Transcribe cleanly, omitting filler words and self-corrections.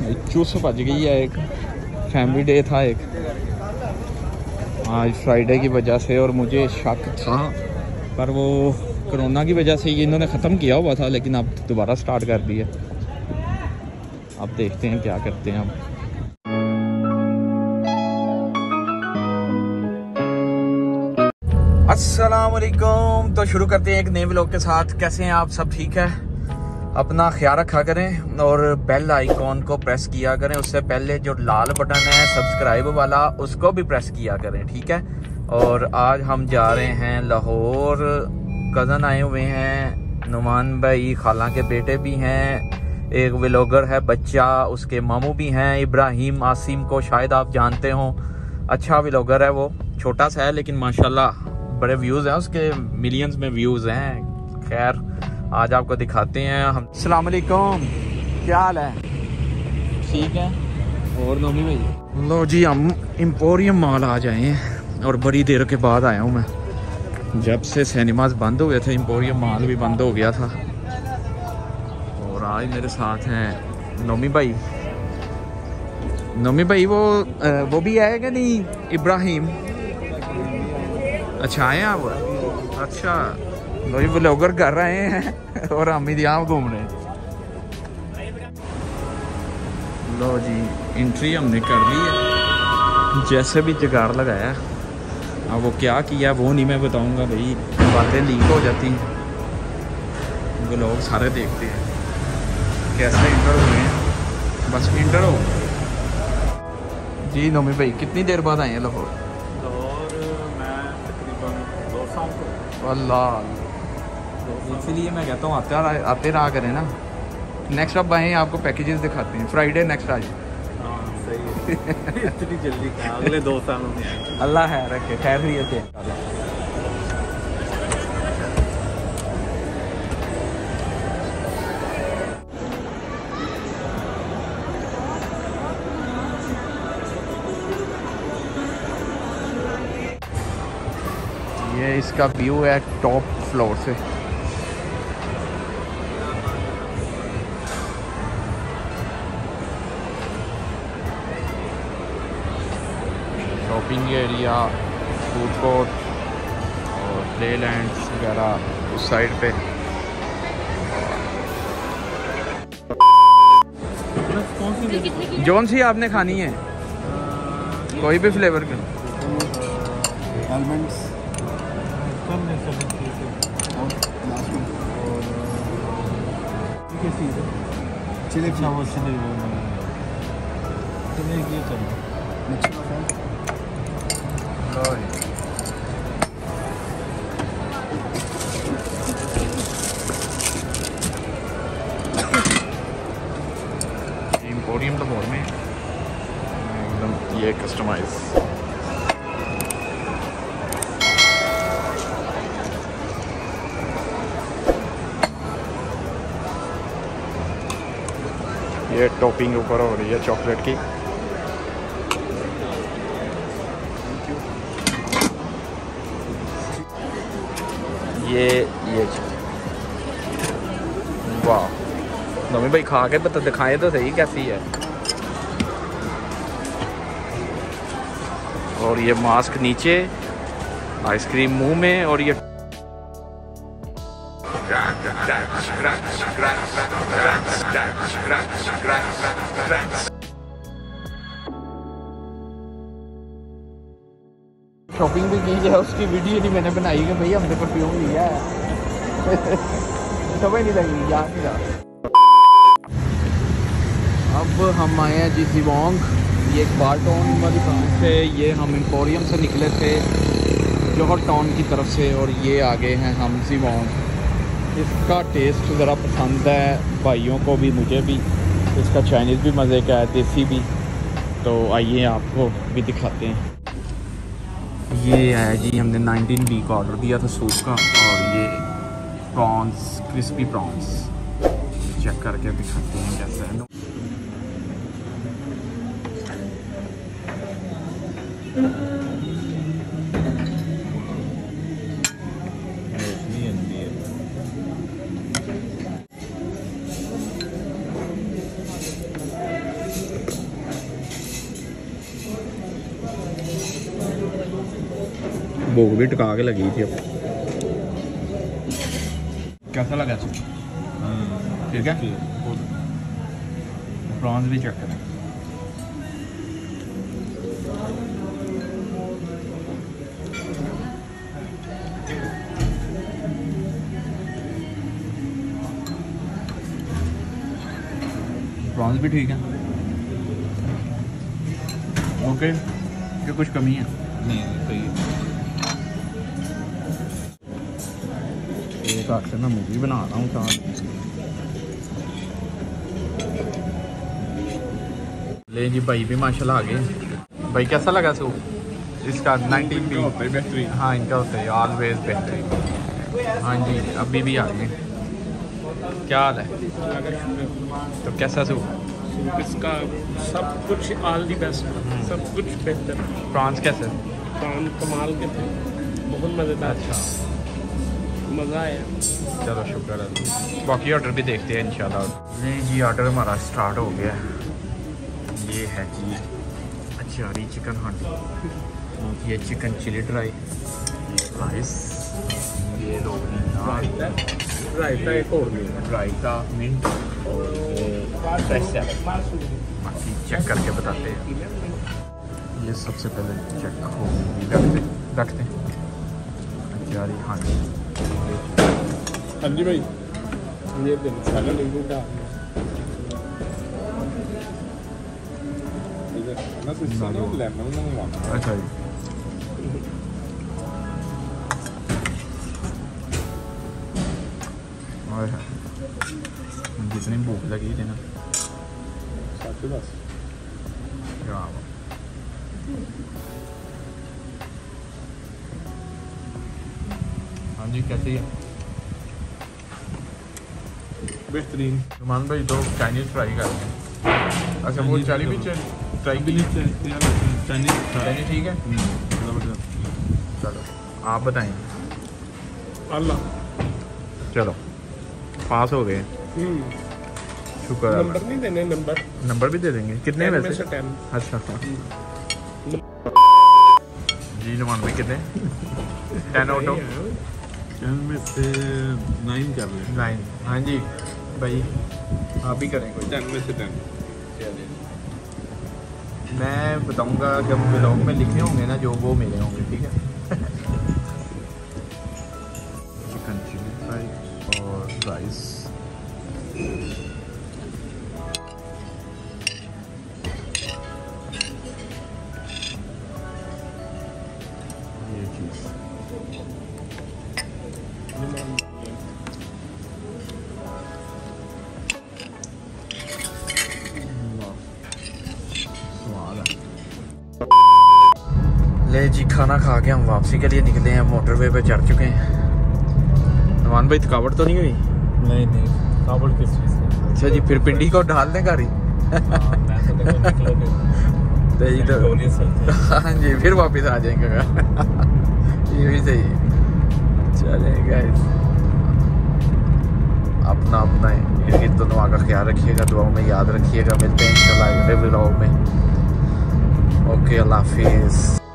चूस भज गई है। एक फैमिली डे था एक आज फ्राइडे की वजह से, और मुझे शक था पर वो कोरोना की वजह से ये इन्होंने ख़त्म किया हुआ था, लेकिन अब दोबारा स्टार्ट कर दिया। अब देखते हैं क्या करते हैं। अब अस्सलाम वालेकुम। तो शुरू करते हैं एक नए व्लॉग के साथ। कैसे हैं आप सब? ठीक है, अपना ख्याल रखा करें और बेल आइकॉन को प्रेस किया करें। उससे पहले जो लाल बटन है सब्सक्राइब वाला, उसको भी प्रेस किया करें, ठीक है। और आज हम जा रहे हैं लाहौर। कज़न आए हुए हैं, नुमान भाई, खाला के बेटे भी हैं, एक व्लॉगर है बच्चा, उसके मामू भी हैं, इब्राहिम आसिम को शायद आप जानते हो। अच्छा व्लॉगर है वो, छोटा सा है लेकिन माशाल्लाह बड़े व्यूज़ हैं उसके, मिलियंस में व्यूज़ हैं। खैर आज आपको दिखाते हैं हम। अस्सलाम वालेकुम, क्या हाल है? ठीक है। और नोमी भाई, लो जी हम एम्पोरियम मॉल आ जाए हैं और बड़ी देर के बाद आया हूँ मैं। जब से सिनेमाज बंद हुए थे एम्पोरियम मॉल भी बंद हो गया था। और आज मेरे साथ हैं नोमी भाई। नोमी भाई वो भी आएगा नहीं? इब्राहिम, अच्छा आए आप? अच्छा, लो जी व्लॉगर कर रहे हैं और हम ही यहाँ घूम रहे हैं। लो जी एंट्री हमने कर ली है, जैसे भी जुगाड़ लगाया। अब वो क्या किया वो नहीं मैं बताऊंगा भाई, बातें लीक हो जाती हैं। वो लोग सारे देखते हैं कैसे इंटर हुए हैं, बस इंटर हो जी। नोमी भाई कितनी देर बाद आए हैं लाहौर? अल्लाह, इसीलिए मैं कहता हूँ आते रहा करें ना। नेक्स्ट अब आए आपको पैकेजेस दिखाते हैं। फ्राइडे नेक्स्ट आज। सही है। इतनी जल्दी कहा, अगले 2 सालों में आएंगे। अल्लाह है रखे, खैरियत है। ये इसका व्यू है टॉप फ्लोर से। शॉपिंग एरिया, फूड कोर्ट और प्ले लैंड्स वगैरह उस साइड पे। जौन सी आपने खानी है? कोई भी फ्लेवर की। आलमंड्स चिली एम्पोरियम लाहौर में एकदम ये कस्टमाइज। ये टॉपिंग ऊपर हो रही है चॉकलेट की। ये वाह, नोमी भाई खा के तो दिखाए तो सही कैसी है। और ये मास्क नीचे, आइसक्रीम मुंह में, और ये शॉपिंग भी की है, उसकी वीडियो नहीं मैंने बनाई कि भैया हमने परफ्यूम लिया है। समझ नहीं लगी, याद नहीं रहा। अब हम आए हैं जी जिवोंग, ये एक बार टाउन वाली ब्रांच से। ये हम एम्पोरियम से निकले थे जौहर टाउन की तरफ से, और ये आगे हैं हम जिवोंग। इसका टेस्ट ज़रा पसंद है भाइयों को भी, मुझे भी। इसका चाइनीज़ भी मज़े का है, देसी भी। तो आइए आपको भी दिखाते हैं। ये है जी, हमने 19B का ऑर्डर दिया था सूप का, और ये प्रॉन्स, क्रिस्पी प्रॉन्स चेक करके दिखाते हैं कैसा है। भूख भी टका के लगी थी अब। कैसा लगा सूप? ठीक है। प्रॉन्स भी चेक करें। प्रॉन्स भी ठीक है। ओके, क्या कुछ कमी है? नहीं सही है। एक हाथ से मैं मूवी बना रहा हूँ साथ। ले जी भाई भी माशाल्लाह आ गए। भाई कैसा लगा सूप इसका? 19 बेहतरीन। हाँ, इनका होता है ऑलवेज बेहतरीन। हाँ जी, अभी भी आ गए। क्या हाल है? तो कैसा सूप? इसका सब कुछ ऑल दी बेस्ट, सब कुछ बेहतर। प्रॉन्स कैसे? काम कमाल के थे, बहुत मज़ेदार। अच्छा, मज़ा आया। चलो शुक्र है। बाकी ऑर्डर भी देखते हैं इंशाल्लाह। नहीं जी, ऑर्डर हमारा स्टार्ट हो गया है। ये है जी अचारी चिकन हांडी, ये चिकन चिली ड्राई, ये राइस, ये रोटी नान, रायता एक और भी। रायता मिंट और ये फ्रेश सैलड। बाकी चेक करके बताते हैं। ये सबसे पहले चेक हो रखते हैं अचारी हांडी। हाँ जी भाई, ये दिन सारा नींबू का अच्छा जी। और जितनी भूख लगी थी ना, क्या बात। हाँ जी, कैसी है? बेहतरीन। नुमान भाई तो चाइनीज़ ट्राई कर रहे हैं। अच्छा, वो चाली भी ट्राई की? चाइनीज़ ठीक है। चलो आप बताएं। अल्लाह, चलो पास हो गए, शुक्र है। नंबर नहीं देने? नंबर भी दे देंगे। कितने 10 में वैसे? से 10। अच्छा जी, नुमान भाई कितने? 10 आउट ऑफ 10 में से 9 कर ले। 9। हाँ जी भाई, आप ही करें कोई। 10 में से 10। मैं बताऊंगा जब ब्लॉग में लिखे होंगे ना जो, वो मिले होंगे, ठीक है। चिकन चिली फ्राई और राइस। ये चीज़ ले जी, खाना खा के हम वापसी के लिए निकले हैं। मोटरवे पे चढ़ चुके हैं। नुमान भाई थकावट तो नहीं हुई? नहीं काबुल किस चीज़ से? अच्छा जी, फिर पिंडी को डाल दें गाड़ी। तो ये तो हाँ जी, फिर वापस आ जाएंगे। ये भी सही है। चलें गाइस, अपना इनकी दोनों का ख्याल रखिएगा, दुआओं में याद रखिएगा। मिलते हैं इंशाल्लाह अगले व्लॉग में। ओके, अल्लाह हाफिज़।